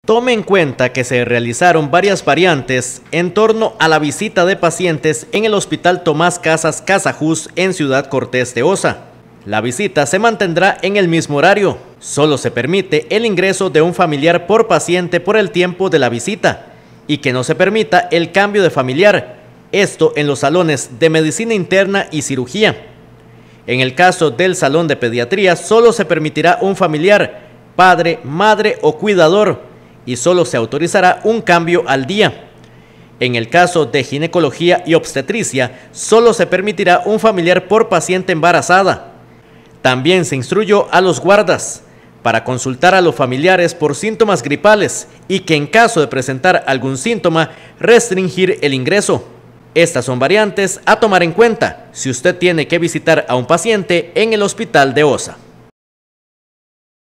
Tome en cuenta que se realizaron varias variantes en torno a la visita de pacientes en el Hospital Tomás Casas Casajús en Ciudad Cortés de Osa. La visita se mantendrá en el mismo horario. Solo se permite el ingreso de un familiar por paciente por el tiempo de la visita y que no se permita el cambio de familiar, esto en los salones de medicina interna y cirugía. En el caso del salón de pediatría, solo se permitirá un familiar, padre, madre o cuidador, y solo se autorizará un cambio al día. En el caso de ginecología y obstetricia, solo se permitirá un familiar por paciente embarazada. También se instruyó a los guardas para consultar a los familiares por síntomas gripales y que en caso de presentar algún síntoma, restringir el ingreso. Estas son variantes a tomar en cuenta si usted tiene que visitar a un paciente en el Hospital de Osa.